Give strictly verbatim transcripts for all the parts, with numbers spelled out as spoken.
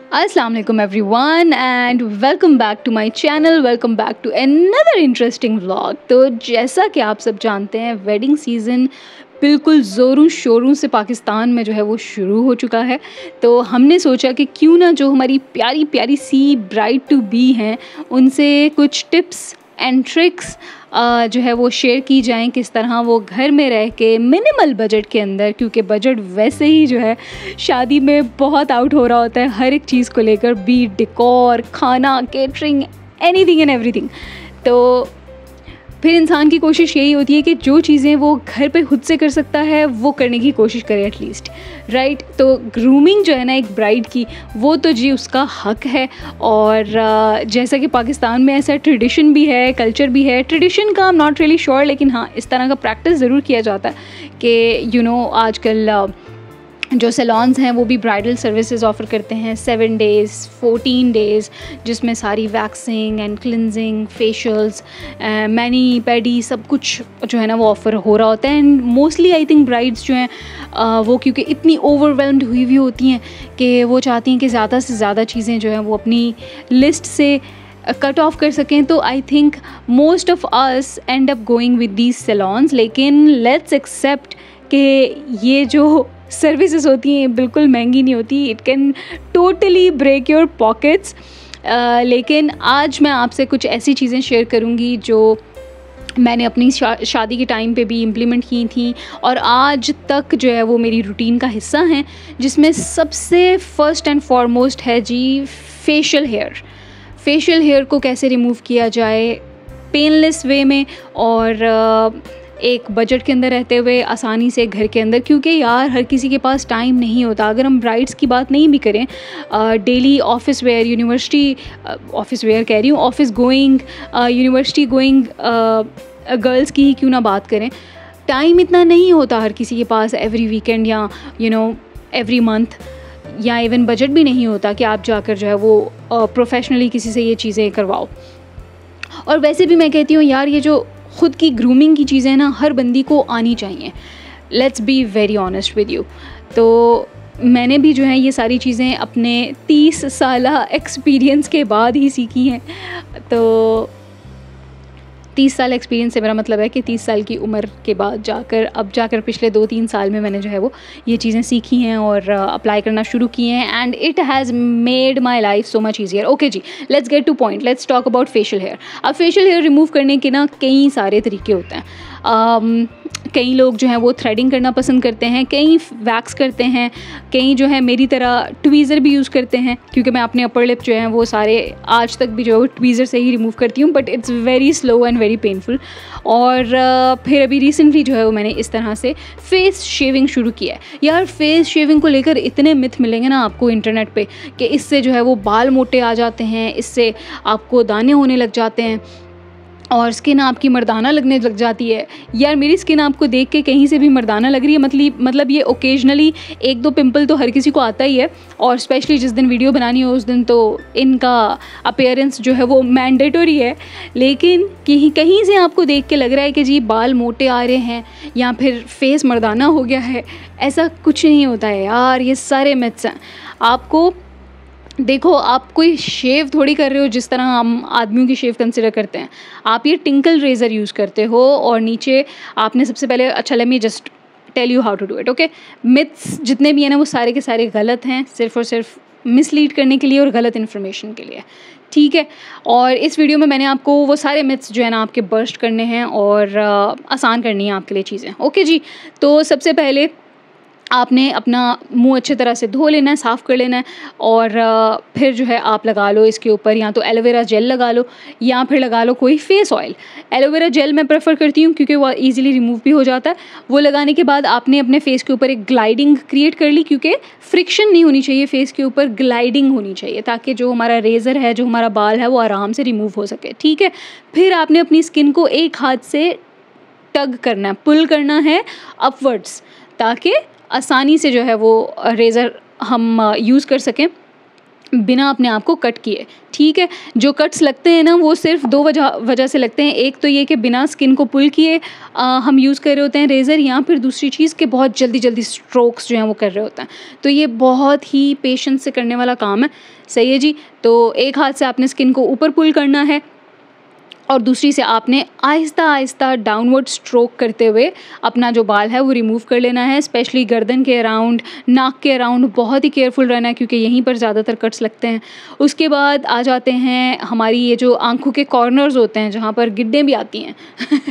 Assalamu alaikum everyone and welcome back to my channel, welcome back to another interesting vlog। तो जैसा कि आप सब जानते हैं वेडिंग सीज़न बिल्कुल ज़ोरों शोरों से पाकिस्तान में जो है वो शुरू हो चुका है। तो हमने सोचा कि क्यों ना जो हमारी प्यारी प्यारी सी ब्राइड टू बी हैं उनसे कुछ टिप्स एंड ट्रिक्स जो है वो शेयर की जाएं, किस तरह वो घर में रह के मिनिमल बजट के अंदर, क्योंकि बजट वैसे ही जो है शादी में बहुत आउट हो रहा होता है हर एक चीज़ को लेकर, बी डेकोर, खाना, केटरिंग, एनीथिंग एंड एवरीथिंग। तो फिर इंसान की कोशिश यही होती है कि जो चीज़ें वो घर पे खुद से कर सकता है वो करने की कोशिश करे एटलीस्ट, राइट। तो ग्रूमिंग जो है ना एक ब्राइड की, वो तो जी उसका हक है। और जैसा कि पाकिस्तान में ऐसा ट्रेडिशन भी है, कल्चर भी है, ट्रेडिशन का I am not really sure, लेकिन हाँ इस तरह का प्रैक्टिस ज़रूर किया जाता है कि यू नो आजकल जो सैलॉन्स हैं वो भी ब्राइडल सर्विसेज ऑफ़र करते हैं सेवन डेज़ फोर्टीन डेज़, जिसमें सारी waxing and cleansing, facials, mani pedi सब कुछ जो है ना वो ऑफ़र हो रहा होता है। And mostly I think brides जो हैं uh, वो क्योंकि इतनी ओवरवेल्म्ड हुई हुई होती हैं कि वो चाहती हैं कि ज़्यादा से ज़्यादा चीज़ें जो हैं वो अपनी लिस्ट से कट ऑफ कर सकें। तो I think most of us end up going with these salons, लेकिन लेट्स एक्सेप्ट कि ये जो सर्विसेज होती हैं बिल्कुल महंगी नहीं होती, it can totally break your pockets. लेकिन आज मैं आपसे कुछ ऐसी चीज़ें शेयर करूँगी जो मैंने अपनी शा, शादी के टाइम पे भी इम्प्लीमेंट की थी और आज तक जो है वो मेरी रूटीन का हिस्सा हैं, जिसमें सबसे फ़र्स्ट एंड फॉरमोस्ट है जी फेशियल हेयर। फेशियल हेयर को कैसे रिमूव किया जाए पेनलेस वे में और uh, एक बजट के अंदर रहते हुए आसानी से घर के अंदर, क्योंकि यार हर किसी के पास टाइम नहीं होता। अगर हम ब्राइड्स की बात नहीं भी करें, daily office wear, university office wear कह रही हूँ, office going, university going girls की ही क्यों ना बात करें, टाइम इतना नहीं होता हर किसी के पास एवरी वीकेंड या यू नो एवरी मंथ, या इवन बजट भी नहीं होता कि आप जाकर जो है वो प्रोफेशनली uh, किसी से ये चीज़ें करवाओ। और वैसे भी मैं कहती हूँ यार ये जो ख़ुद की ग्रूमिंग की चीज़ें ना हर बंदी को आनी चाहिए। Let's be very honest with you. तो मैंने भी जो है ये सारी चीज़ें अपने तीस साल एक्सपीरियंस के बाद ही सीखी हैं। तो तीस साल एक्सपीरियंस से मेरा मतलब है कि तीस साल की उम्र के बाद जाकर अब जाकर पिछले दो तीन साल में मैंने जो है वो ये चीज़ें सीखी हैं और अप्लाई uh, करना शुरू किए हैं, and it has made my life so much easier. Okay जी, let's get to point, let's talk about facial hair. अब फेशियल हेयर रिमूव करने के ना कई सारे तरीके होते हैं। um, कई लोग जो हैं वो थ्रेडिंग करना पसंद करते हैं, कई वैक्स करते हैं, कई जो है मेरी तरह ट्वीज़र भी यूज़ करते हैं, क्योंकि मैं अपने अपर लिप जो हैं वो सारे आज तक भी जो है वो ट्वीज़र से ही रिमूव करती हूँ, but it's very slow and very painful. और uh, फिर अभी रिसेंटली जो है वो मैंने इस तरह से फेस शेविंग शुरू किया है। यार फेस शेविंग को लेकर इतने मिथ मिलेंगे ना आपको इंटरनेट पे कि इससे जो है वो बाल मोटे आ जाते हैं, इससे आपको दाने होने लग जाते हैं और स्किन आपकी मर्दाना लगने लग जाती है। यार मेरी स्किन आपको देख के कहीं से भी मर्दाना लग रही है, मतलब मतलब ये ओकेजनली एक दो पिंपल तो हर किसी को आता ही है, और स्पेशली जिस दिन वीडियो बनानी हो उस दिन तो इनका अपीयरेंस जो है वो मैंडेटरी है। लेकिन कहीं कहीं से आपको देख के लग रहा है कि जी बाल मोटे आ रहे हैं या फिर फेस मर्दाना हो गया है, ऐसा कुछ नहीं होता है यार, ये सारे मिथ्स हैं। आपको देखो, आप कोई शेव थोड़ी कर रहे हो जिस तरह हम आदमियों की शेव कंसिडर करते हैं। आप ये टिंकल रेज़र यूज़ करते हो और नीचे आपने सबसे पहले, अच्छा let me just tell you how to do it, okay. Myths जितने भी हैं ना वो सारे के सारे गलत हैं, सिर्फ और सिर्फ मिसलीड करने के लिए और गलत इन्फॉर्मेशन के लिए, ठीक है। और इस वीडियो में मैंने आपको वो सारे मिथ्स जो है ना आपके बर्स्ट करने हैं और आ, आसान करनी है आपके लिए चीज़ें, ओके जी। तो सबसे पहले आपने अपना मुंह अच्छे तरह से धो लेना है, साफ़ कर लेना है, और फिर जो है आप लगा लो इसके ऊपर या तो एलोवेरा जेल लगा लो या फिर लगा लो कोई फेस ऑयल। एलोवेरा जेल मैं प्रेफर करती हूँ क्योंकि वो इजीली रिमूव भी हो जाता है। वो लगाने के बाद आपने अपने फेस के ऊपर एक ग्लाइडिंग क्रिएट कर ली, क्योंकि फ्रिक्शन नहीं होनी चाहिए फेस के ऊपर, ग्लाइडिंग होनी चाहिए ताकि जो हमारा रेज़र है, जो हमारा बाल है वो आराम से रिमूव हो सके, ठीक है। फिर आपने अपनी स्किन को एक हाथ से टग करना है, पुल करना है अपवर्ड्स, ताकि आसानी से जो है वो रेज़र हम यूज़ कर सकें। बिना अपने आप को कट किए, ठीक है। जो कट्स लगते हैं ना वो सिर्फ दो वजह वजह से लगते हैं। एक तो ये कि बिना स्किन को पुल किए अ, हम यूज़ कर रहे होते हैं रेज़र, या फिर दूसरी चीज़ कि बहुत जल्दी जल्दी स्ट्रोक्स जो हैं वो कर रहे होते हैं। तो ये बहुत ही पेशेंस से करने वाला काम है, सही है जी। तो एक हाथ से आपने स्किन को ऊपर पुल करना है और दूसरी से आपने आहिस्ता आहिस्ता डाउनवर्ड स्ट्रोक करते हुए अपना जो बाल है वो रिमूव कर लेना है। स्पेशली गर्दन के अराउंड, नाक के अराउंड बहुत ही केयरफुल रहना है क्योंकि यहीं पर ज़्यादातर कट्स लगते हैं। उसके बाद आ जाते हैं हमारी ये जो आँखों के कॉर्नर्स होते हैं जहाँ पर गिड्डें भी आती हैं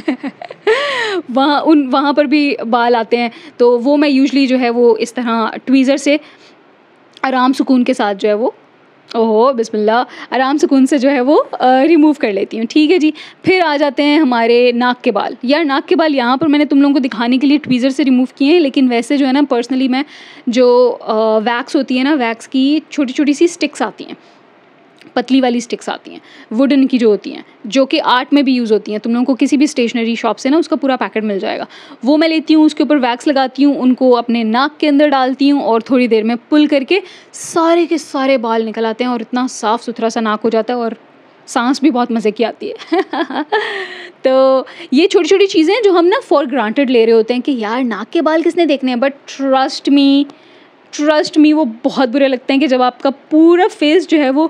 वहाँ उन वहाँ पर भी बाल आते हैं। तो वो मैं यूजुअली जो है वो इस तरह ट्वीज़र से आराम सुकून के साथ जो है वो, ओहो बिस्मिल्लाह, आराम सुकून से जो है वो रिमूव कर लेती हूँ, ठीक है जी। फिर आ जाते हैं हमारे नाक के बाल। यार नाक के बाल यहाँ पर मैंने तुम लोगों को दिखाने के लिए ट्वीज़र से रिमूव किए हैं, लेकिन वैसे जो है ना पर्सनली मैं जो वैक्स होती है ना, वैक्स की छोटी छोटी सी स्टिक्स आती हैं, पतली वाली स्टिक्स आती हैं वुडन की जो होती हैं, जो कि आर्ट में भी यूज़ होती हैं। तुम लोगों को किसी भी स्टेशनरी शॉप से ना उसका पूरा पैकेट मिल जाएगा, वो मैं लेती हूँ। उसके ऊपर वैक्स लगाती हूँ, उनको अपने नाक के अंदर डालती हूँ और थोड़ी देर में पुल करके सारे के सारे बाल निकल आते हैं और इतना साफ़ सुथरा सा नाक हो जाता है और सांस भी बहुत मज़े की आती है तो ये छोटी छोटी चीज़ें जो हम ना फॉर ग्रांटेड ले रहे होते हैं कि यार नाक के बाल किसने देखने हैं, but trust me trust me वो बहुत बुरे लगते हैं कि जब आपका पूरा फेस जो है वो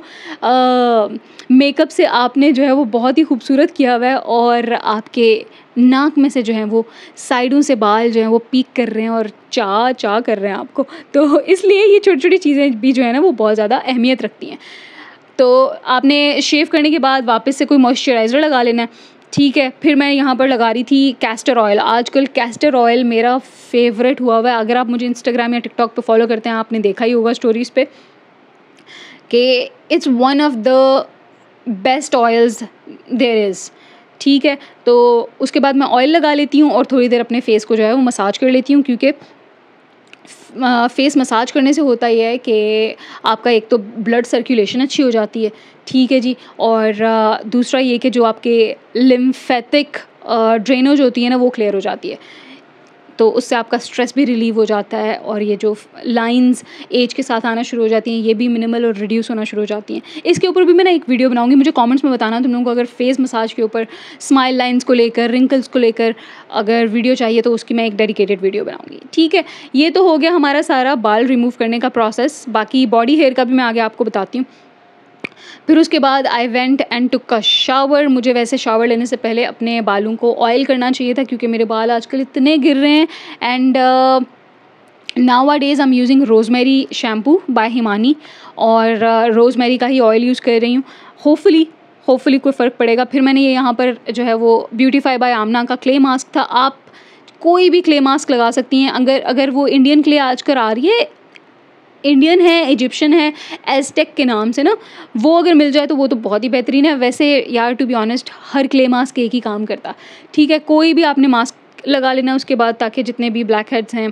मेकअप से आपने जो है वो बहुत ही खूबसूरत किया हुआ है और आपके नाक में से जो है वो साइडों से बाल जो हैं वो पीक कर रहे हैं और चा चा कर रहे हैं आपको। तो इसलिए ये छोटी छोटी चीज़ें भी जो है ना वो बहुत ज़्यादा अहमियत रखती हैं। तो आपने शेव करने के बाद वापस से कोई मॉइस्चराइज़र लगा लेना है, ठीक है। फिर मैं यहाँ पर लगा रही थी कैस्टर ऑयल। आजकल कैस्टर ऑयल मेरा फेवरेट हुआ हुआ है। अगर आप मुझे इंस्टाग्राम या टिकटॉक पे फॉलो करते हैं, आपने देखा ही होगा स्टोरीज़ पे कि it's one of the best oils there is, ठीक है। तो उसके बाद मैं ऑयल लगा लेती हूँ और थोड़ी देर अपने फेस को जो है वो मसाज कर लेती हूँ, क्योंकि फेस मसाज करने से होता ये है कि आपका एक तो ब्लड सर्कुलेशन अच्छी हो जाती है, ठीक है जी। और दूसरा ये कि जो आपके लिम्फेटिक ड्रेनेज होती है ना वो क्लियर हो जाती है, तो उससे आपका स्ट्रेस भी रिलीव हो जाता है और ये जो लाइंस एज के साथ आना शुरू हो जाती हैं ये भी मिनिमल और रिड्यूस होना शुरू हो जाती हैं। इसके ऊपर भी मैं ना एक वीडियो बनाऊंगी, मुझे कमेंट्स में बताना तुम लोगों को अगर फेस मसाज के ऊपर स्माइल लाइंस को लेकर, रिंकल्स को लेकर अगर वीडियो चाहिए तो उसकी मैं एक डेडिकेटेड वीडियो बनाऊंगी, ठीक है। ये तो हो गया हमारा सारा बाल रिमूव करने का प्रोसेस। बाकी बॉडी हेयर का भी मैं आगे आपको बताती हूँ। फिर उसके बाद I went and took a shower. मुझे वैसे शावर लेने से पहले अपने बालों को ऑयल करना चाहिए था क्योंकि मेरे बाल आजकल इतने गिर रहे हैं। And nowadays I am using rosemary shampoo by Himani और रोज़मेरी का ही ऑयल यूज़ कर रही हूँ। होपफुली होपफुली कोई फ़र्क पड़ेगा। फिर मैंने ये यहाँ पर जो है वो ब्यूटीफाई बाय आमना का क्ले मास्क था। आप कोई भी क्ले मास्क लगा सकती हैं, अगर अगर वो इंडियन क्ले आजकल आ रही है, इंडियन है, इजिप्शियन है, एज़टेक के नाम से ना, वो अगर मिल जाए तो वो तो बहुत ही बेहतरीन है। वैसे यार टू बी ऑनेस्ट हर क्ले मास्क एक ही काम करता, ठीक है। कोई भी आपने मास्क लगा लेना उसके बाद, ताकि जितने भी ब्लैक हेड्स हैं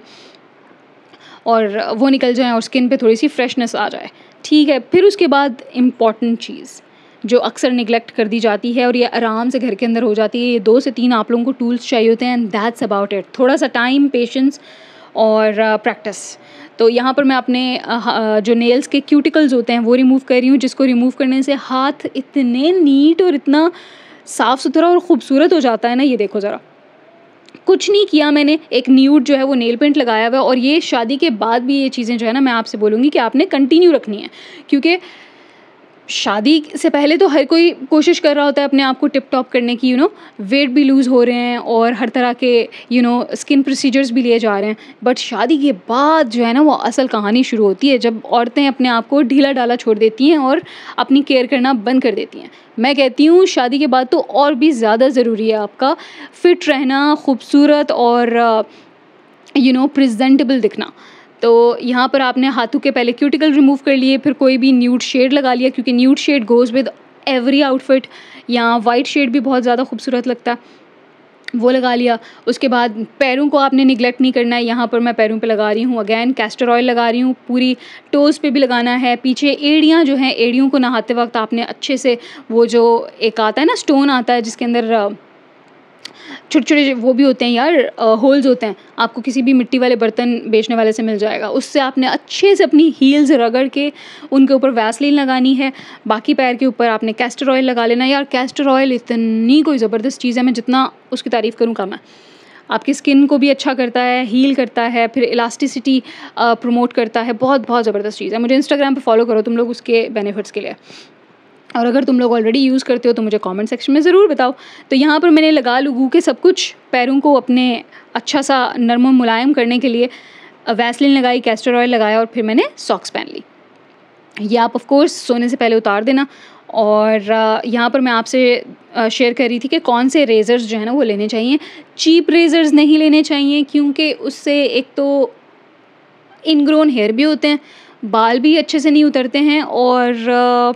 और वो निकल जाएं और स्किन पे थोड़ी सी फ्रेशनेस आ जाए, ठीक है। फिर उसके बाद इम्पॉर्टेंट चीज़ जो अक्सर निगलेक्ट कर दी जाती है और ये आराम से घर के अंदर हो जाती है, ये दो से तीन आप लोगों को टूल्स चाहिए होते हैं एंड दैट्स अबाउट इट। थोड़ा सा टाइम, पेशेंस और प्रैक्टिस। तो यहाँ पर मैं अपने जो नेल्स के क्यूटिकल्स होते हैं वो रिमूव कर रही हूँ, जिसको रिमूव करने से हाथ इतने नीट और इतना साफ़ सुथरा और ख़ूबसूरत हो जाता है ना। ये देखो ज़रा, कुछ नहीं किया मैंने, एक न्यूड जो है वो नेल पेंट लगाया हुआ है। और ये शादी के बाद भी ये चीज़ें जो है ना मैं आपसे बोलूँगी कि आपने कंटिन्यू रखनी है, क्योंकि शादी से पहले तो हर कोई कोशिश कर रहा होता है अपने आप को टिप टॉप करने की, यू नो वेट भी लूज़ हो रहे हैं और हर तरह के यू नो स्किन प्रोसीजर्स भी लिए जा रहे हैं। बट शादी के बाद जो है ना वो असल कहानी शुरू होती है, जब औरतें अपने आप को ढीला ढाला छोड़ देती हैं और अपनी केयर करना बंद कर देती हैं। मैं कहती हूँ शादी के बाद तो और भी ज़्यादा ज़रूरी है आपका फ़िट रहना, खूबसूरत और यू नो प्रेजेंटेबल दिखना। तो यहाँ पर आपने हाथों के पहले क्यूटिकल रिमूव कर लिए, फिर कोई भी न्यूड शेड लगा लिया, क्योंकि nude shade goes with every outfit. या वाइट शेड भी बहुत ज़्यादा खूबसूरत लगता है, वो लगा लिया। उसके बाद पैरों को आपने निगलेक्ट नहीं करना है। यहाँ पर मैं पैरों पे लगा रही हूँ अगैन कैस्टर ऑयल लगा रही हूँ, पूरी टोज़ पे भी लगाना है। पीछे एड़ियाँ जो हैं, एड़ियों को नहाते वक्त आपने अच्छे से वो जो एक आता है ना स्टोन आता है जिसके अंदर छोटे छोटे वो भी होते हैं यार, होल्स होते हैं, आपको किसी भी मिट्टी वाले बर्तन बेचने वाले से मिल जाएगा, उससे आपने अच्छे से अपनी हील्स रगड़ के उनके ऊपर वैसलीन लगानी है। बाकी पैर के ऊपर आपने कैस्टर ऑयल लगा लेना। यार कैस्टर ऑयल इतनी कोई ज़बरदस्त चीज़ है, मैं जितना उसकी तारीफ़ करूँ कम है। आपकी स्किन को भी अच्छा करता है, हील करता है, फिर इलास्टिसिटी प्रमोट करता है। बहुत बहुत ज़बरदस्त चीज़ है। मुझे इंस्टाग्राम पे फॉलो करो तुम लोग उसके बेनिफिट्स के लिए, और अगर तुम लोग ऑलरेडी यूज़ करते हो तो मुझे कमेंट सेक्शन में ज़रूर बताओ। तो यहाँ पर मैंने लगा लुगू के सब कुछ पैरों को अपने अच्छा सा नरम मुलायम करने के लिए वैसलीन लगाई, कैस्टर ऑयल लगाया, और फिर मैंने सॉक्स पहन ली। ये आप ऑफ कोर्स सोने से पहले उतार देना। और यहाँ पर मैं आपसे शेयर कर रही थी कि कौन से रेज़र्स जो है ना वो लेने चाहिए। चीप रेज़र्स नहीं लेने चाहिए, क्योंकि उससे एक तो इनग्रोन हेयर भी होते हैं, बाल भी अच्छे से नहीं उतरते हैं, और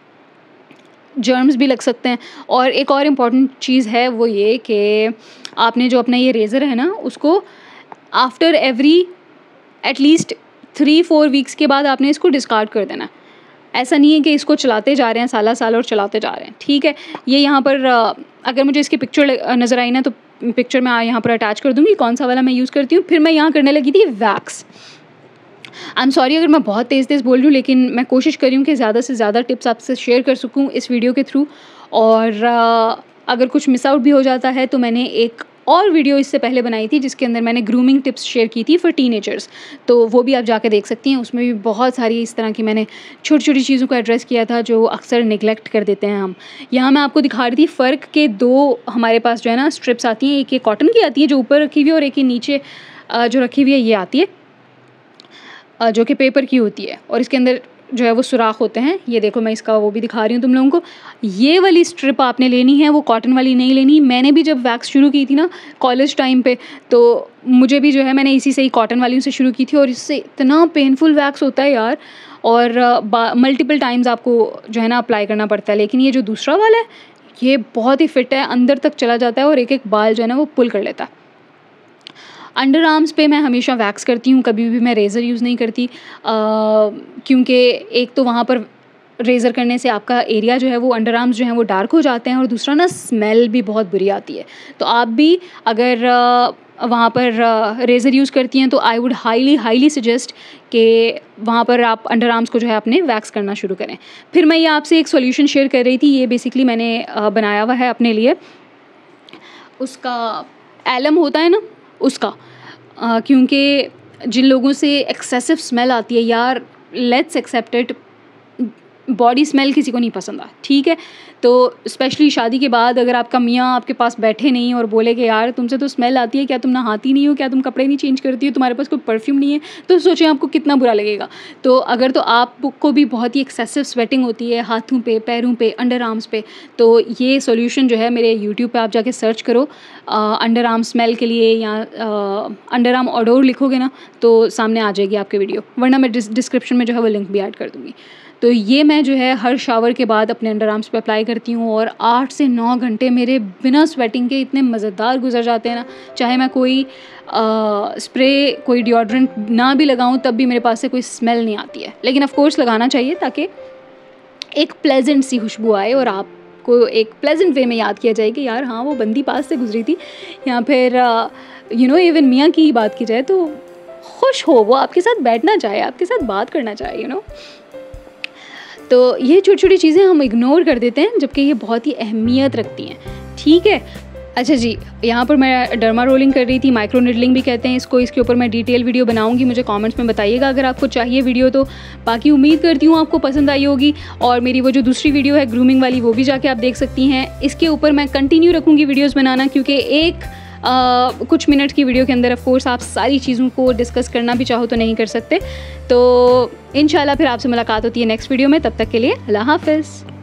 जर्म्स भी लग सकते हैं। और एक और इम्पॉर्टेंट चीज़ है वो ये कि आपने जो अपना ये रेज़र है ना उसको after every at least three four weeks के बाद आपने इसको डिस्कार्ड कर देना। ऐसा नहीं है कि इसको चलाते जा रहे हैं साला साल और चलाते जा रहे हैं, ठीक है। ये यहाँ पर अगर मुझे इसकी पिक्चर नज़र आई ना तो पिक्चर मैं यहाँ पर अटैच कर दूँगी कौन सा वाला मैं यूज़ करती हूँ। फिर मैं यहाँ करने लगी थी वैक्स। आई एम सॉरी अगर मैं बहुत तेज़ तेज़ बोल रही हूँ, लेकिन मैं कोशिश कर रही हूँ कि ज़्यादा से ज़्यादा टिप्स आपसे शेयर कर सकूँ इस वीडियो के थ्रू। और अगर कुछ मिस आउट भी हो जाता है तो मैंने एक और वीडियो इससे पहले बनाई थी जिसके अंदर मैंने ग्रूमिंग टिप्स शेयर की थी फॉर टीनेजर्स, तो वो भी आप जाके देख सकती हैं। उसमें भी बहुत सारी इस तरह की मैंने छोटी छोटी चीज़ों को एड्रेस किया था जो अक्सर निगलेक्ट कर देते हैं हम। यहाँ मैं आपको दिखा रही थी फ़र्क के दो हमारे पास जो है ना स्ट्रिप्स आती हैं। एक ये कॉटन की आती है जो ऊपर रखी हुई है, और एक ये नीचे जो रखी हुई है ये आती है जो कि पेपर की होती है, और इसके अंदर जो है वो सुराख होते हैं। ये देखो मैं इसका वो भी दिखा रही हूँ तुम लोगों को। ये वाली स्ट्रिप आपने लेनी है, वो कॉटन वाली नहीं लेनी। मैंने भी जब वैक्स शुरू की थी ना कॉलेज टाइम पे, तो मुझे भी जो है मैंने इसी से ही कॉटन वाली से शुरू की थी, और इससे इतना पेनफुल वैक्स होता है यार, और मल्टीपल टाइम्स आपको जो है ना अप्लाई करना पड़ता है। लेकिन ये जो दूसरा वाला है ये बहुत ही फिट है, अंदर तक चला जाता है और एक एक बाल जो है ना वो पुल कर लेता है। अंडर आर्म्स पे मैं हमेशा वैक्स करती हूँ, कभी भी मैं रेज़र यूज़ नहीं करती, क्योंकि एक तो वहाँ पर रेज़र करने से आपका एरिया जो है वो अंडर आर्म्स जो हैं वो डार्क हो जाते हैं, और दूसरा ना स्मेल भी बहुत बुरी आती है। तो आप भी अगर वहाँ पर रेज़र यूज़ करती हैं तो I would highly highly suggest कि वहाँ पर आप अंडर आर्म्स को जो है अपने वैक्स करना शुरू करें। फिर मैं ये आपसे एक सॉल्यूशन शेयर कर रही थी, ये बेसिकली मैंने बनाया हुआ है अपने लिए, उसका एलम होता है ना उसका, आ, क्योंकि जिन लोगों से एक्सेसिव स्मेल आती है यार, let's accept it, body smell किसी को नहीं पसंद आ, ठीक है। तो स्पेशली शादी के बाद अगर आपका मियाँ आपके पास बैठे नहीं और बोले कि यार तुमसे तो स्मेल आती है, क्या तुम नहाती नहीं हो, क्या तुम कपड़े नहीं चेंज करती हो, तुम्हारे पास कोई परफ्यूम नहीं है, तो सोचें आपको कितना बुरा लगेगा। तो अगर तो आपको भी बहुत ही एक्सेसिव स्वेटिंग होती है हाथों पे, पैरों पे, अंडर आर्म्स पे, तो ये सॉल्यूशन जो है मेरे यूट्यूब पे आप जाके सर्च करो अंडर आर्म स्मेल के लिए, या अंडर आर्म ओडोर लिखोगे ना तो सामने आ जाएगी आपके वीडियो, वरना मैं डिस्क्रिप्शन में जो है वो लिंक भी ऐड कर दूँगी। तो ये मैं जो है हर शावर के बाद अपने अंडर आर्म्स पे अप्लाई करती हूँ, और आठ से नौ घंटे मेरे बिना स्वेटिंग के इतने मज़ेदार गुजर जाते हैं ना। चाहे मैं कोई स्प्रे कोई डिओड्रेंट ना भी लगाऊँ तब भी मेरे पास से कोई स्मेल नहीं आती है। लेकिन ऑफ कोर्स लगाना चाहिए ताकि एक प्लेजेंट सी खुशबू आए और आपको एक प्लेजेंट वे में याद किया जाए कि यार हाँ वो बंदी पास से गुजरी थी। या फिर यू नो इवन मियाँ की ही बात की जाए तो खुश हो, वो आपके साथ बैठना चाहे, आपके साथ बात करना चाहे, यू you नो know? तो ये छोटी छोटी चीज़ें हम इग्नोर कर देते हैं जबकि ये बहुत ही अहमियत रखती हैं, ठीक है। अच्छा जी, यहाँ पर मैं डर्मा रोलिंग कर रही थी, माइक्रो निडलिंग भी कहते हैं इसको। इसके ऊपर मैं डिटेल वीडियो बनाऊंगी, मुझे कमेंट्स में बताइएगा अगर आपको चाहिए वीडियो तो। बाकी उम्मीद करती हूँ आपको पसंद आई होगी, और मेरी वो जो दूसरी वीडियो है ग्रूमिंग वाली वो भी जाके आप देख सकती हैं। इसके ऊपर मैं कंटिन्यू रखूँगी वीडियोज़ बनाना, क्योंकि एक Uh, कुछ मिनट की वीडियो के अंदर ऑफ कोर्स आप सारी चीज़ों को डिस्कस करना भी चाहो तो नहीं कर सकते। तो इंशाल्लाह फिर आपसे मुलाकात होती है नेक्स्ट वीडियो में, तब तक के लिए अल्लाह हाफ़िज़।